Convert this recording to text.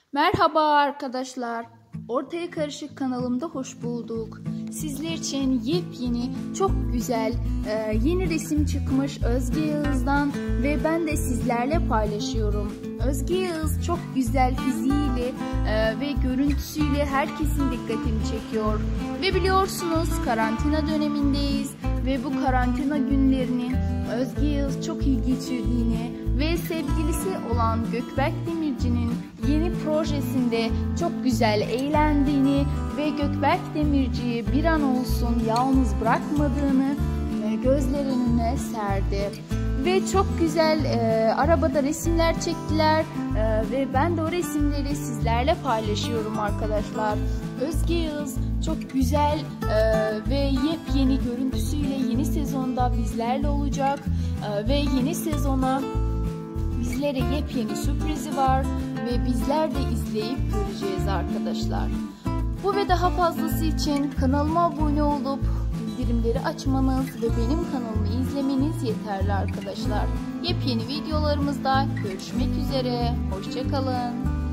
Merhaba arkadaşlar. Ortaya Karışık kanalımda hoş bulduk. Sizler için yepyeni, çok güzel, yeni resim çıkmış Özge Yağız'dan ve ben de sizlerle paylaşıyorum. Özge Yağız çok güzel fiziğiyle ve görüntüsüyle herkesin dikkatini çekiyor. Ve biliyorsunuz karantina dönemindeyiz ve bu karantina günlerini Özge Yağız çok iyi geçirdiğini ve sevgilisi olan Gökberk Demirci'nin yeni projesinde çok güzel eğlendiğini ve Gökberk Demirci'yi bir an olsun yalnız bırakmadığını gözlerinin önüne serdi. Ve çok güzel arabada resimler çektiler ve ben de o resimleri sizlerle paylaşıyorum arkadaşlar. Özge Yağız çok güzel ve yepyeni görüntüsüyle yeni sezonda bizlerle olacak ve yeni sezona bizlere yepyeni sürprizi var ve bizler de izleyip göreceğiz arkadaşlar. Bu ve daha fazlası için kanalıma abone olup bildirimleri açmanız ve benim kanalımı izlemeniz yeterli arkadaşlar. Yepyeni videolarımızda görüşmek üzere. Hoşça kalın.